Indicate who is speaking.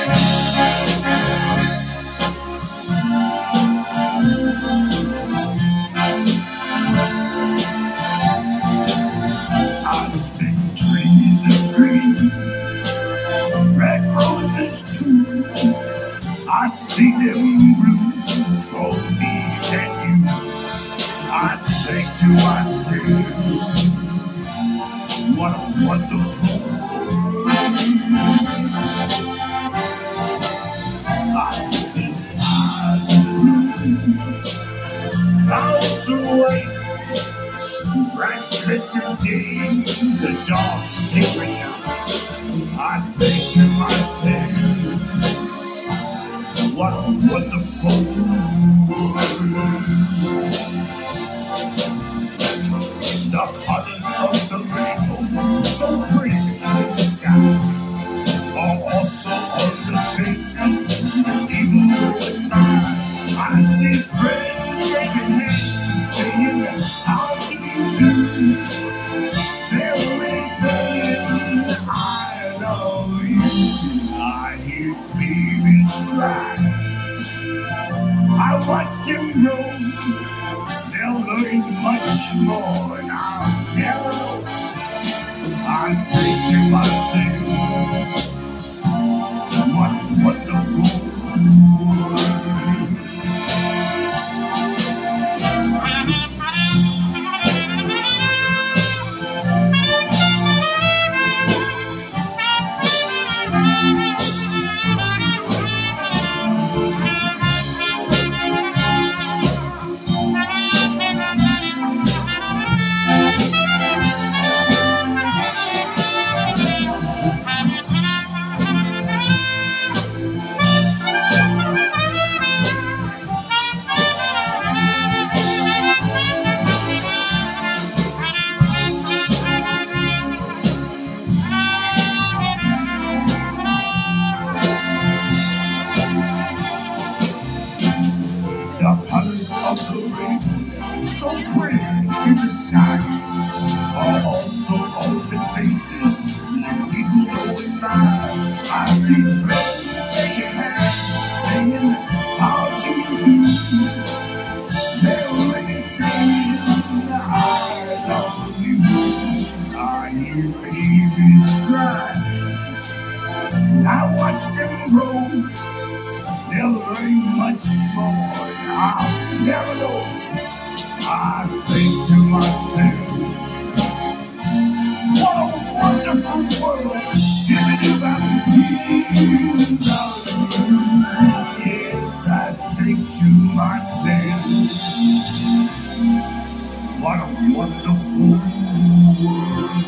Speaker 1: I see trees of green, red roses too. I see them bloom for me and you. I think to myself, what a wonderful world. I see skies of blue, clouds of white, bright, glisten day, the dark secret. I think to myself, what a wonderful world. The colors of the rainbow, so pretty in the sky, are also on the faces, even going by. I see friends shaking hands, saying, how do you do? They're really saying, I love you. I hear babies cry, I watched them grow. They'll learn much more, and I'll never know. I think to myself, what a wonderful world. The colors of the rainbow, so pretty in the sky, are also on the faces of people going by. I see friends shaking hands, saying, how do you do? They're really saying, I love you. I hear babies cry, I watch them grow. They'll learn much more, and I'll never know. I think to myself, what a wonderful world. Yes, I think to myself, what a wonderful world.